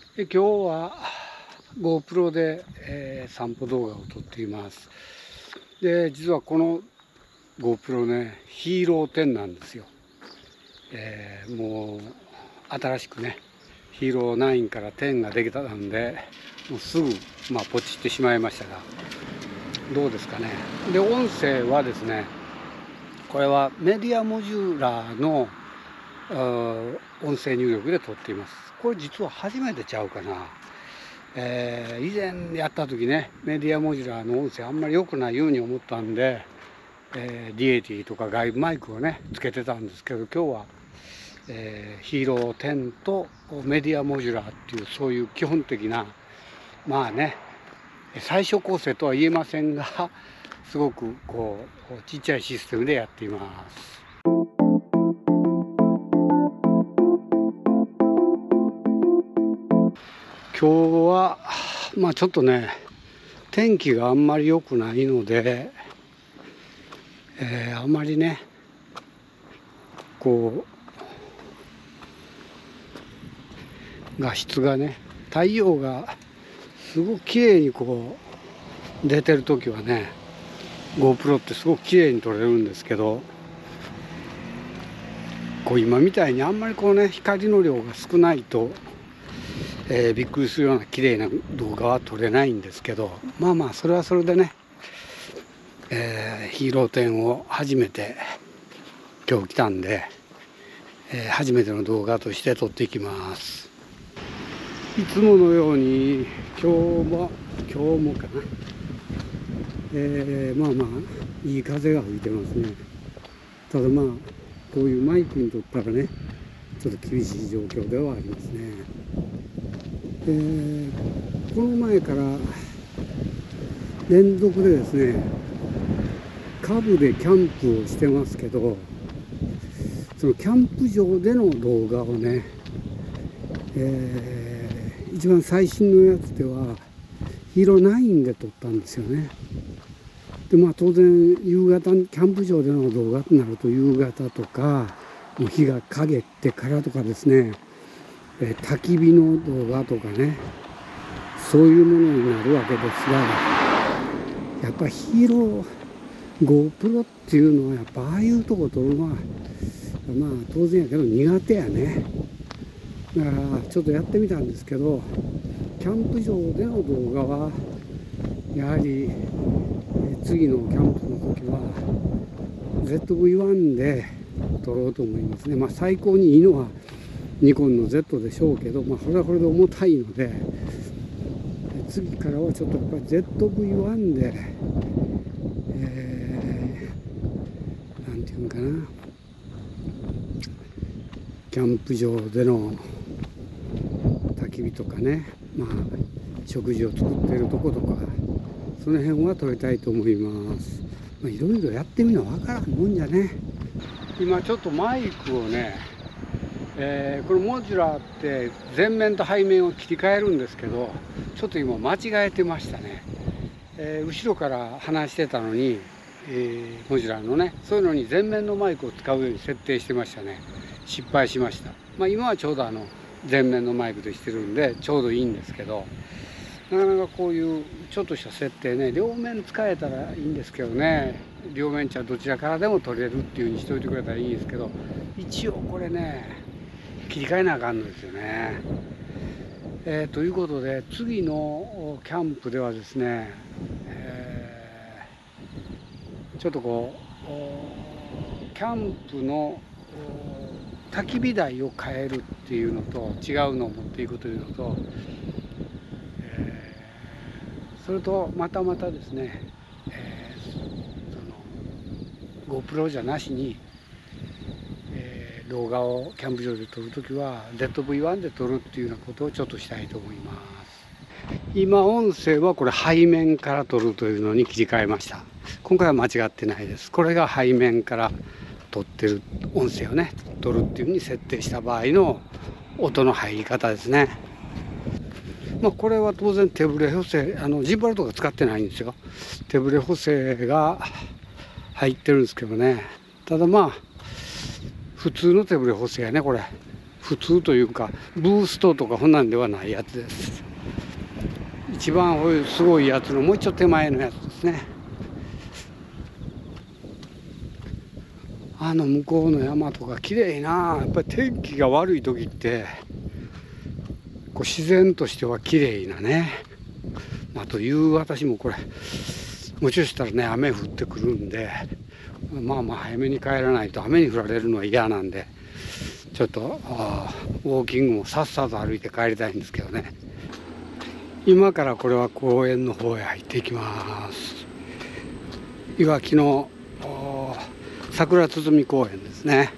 今日は GoPro で、散歩動画を撮っています。で、実はこの GoPro ね、ヒーロー10なんですよ。もう新しくね、ヒーロー9から10ができたので、もうすぐ、ポチってしまいましたが、どうですかね。で、音声はですね、これはメディアモジュラーの音声入力で撮っています。これ実は初めてちゃうかな。以前やった時ね、メディアモジュラーの音声あんまり良くないように思ったんで、D80 とか外部マイクをねつけてたんですけど、今日は、ヒーロー10とメディアモジュラーっていう、そういう基本的な最小構成とは言えませんが、すごくちっちゃいシステムでやっています。今日はちょっとね、天気があんまり良くないので、あんまりね画質がね、太陽がすごく綺麗に出てる時はね、 GoPro ってすごく綺麗に撮れるんですけど、今みたいにあんまり光の量が少ないと、びっくりするような綺麗な動画は撮れないんですけど、それはそれでね、ヒーロー10を初めて今日来たんで、初めての動画として撮っていきます。いつものように今日もかな、いい風が吹いてますね。ただこういうマイクにとったらね、ちょっと厳しい状況ではありますね。この前から連続でですね、下部でキャンプをしてますけど、そのキャンプ場での動画をね、一番最新のやつではヒーロー9で撮ったんですよね。で当然夕方キャンプ場での動画となると、夕方とかもう日が陰ってからとかですね、焚き火の動画とかね、そういうものになるわけですが、やっぱヒーロー GoPro っていうのはやっぱああいうとこ撮るのは当然やけど苦手やね。だからちょっとやってみたんですけど、キャンプ場での動画はやはり次のキャンプの時は ZV-1 で撮ろうと思いますね。最高にいいのはニコンの Z でしょうけど、これはこれで重たいので、次からはちょっとやっぱり ZV-1 で、なんていうんかな、キャンプ場での焚き火とかね、食事を作っているとことか、その辺は撮りたいと思います。いろいろやってみな分からんもんじゃね。今ちょっとマイクをね、これモジュラーって前面と背面を切り替えるんですけど、ちょっと今間違えてましたね。後ろから話してたのに、モジュラーのね、そういうのに前面のマイクを使うように設定してましたね。失敗しました。今はちょうど前面のマイクでしてるんでちょうどいいんですけど、なかなかこういうちょっとした設定ね、両面使えたらいいんですけどね、両面どちらからでも撮れるっていう風にしといてくれたらいいんですけど、一応これね切り替えなあかんのですよね。ということで、次のキャンプではですね、ちょっとキャンプの焚き火台を変えるっていうのと、違うのを持っていくというのと、それとまたですね、その GoPro じゃなしに、動画をキャンプ場で撮るときは ZV-1 で撮るっていうようなことをちょっとしたいと思います。今音声はこれ背面から撮るというのに切り替えました。今回は間違ってないです。これが背面から撮ってる音声をね撮るっていうふうに設定した場合の音の入り方ですね。これは当然手ブレ補正、ジンバルとか使ってないんですよ。手ブレ補正が入ってるんですけどね。ただ普通の手ブレ補正やね、これ。 普通というかブーストとかこんなんではないやつです。一番すごいやつのもうちょっと手前のやつですね。向こうの山とか綺麗な。やっぱり天気が悪い時ってこう自然としては綺麗なね。という私もこれもしかしたらね雨降ってくるんで、早めに帰らないと雨に降られるのは嫌なんで、ちょっとウォーキングもさっさと歩いて帰りたいんですけどね。今からこれは公園の方へ入っていきます。いわきの桜鼓公園ですね。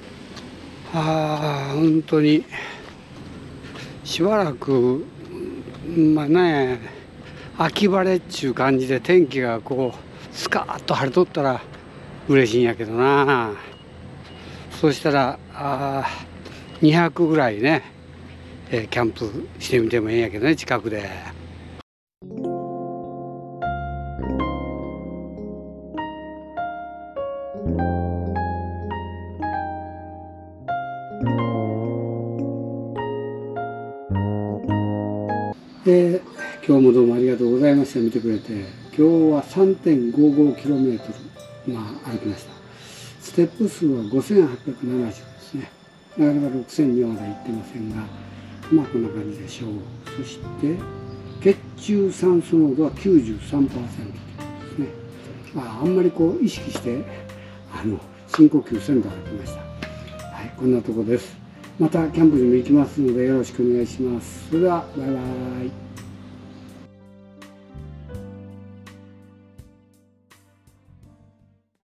本当にしばらく秋晴れっちゅう感じで天気がこうスカーッと晴れとったら嬉しいんやけどな。そうしたら2泊ぐらいね、キャンプしてみてもいいんやけどね、近くで。今日もどうもありがとうございました。見てくれて。今日は 3.55km 歩きました。ステップ数は5870ですね。なかなか6000にはまだ行ってませんが、こんな感じでしょう。そして血中酸素濃度は 93% ですね。あんまりこう意識して深呼吸せんと歩きました。はい、こんなとこです。またキャンプにも行きますのでよろしくお願いします。それではバイバイ。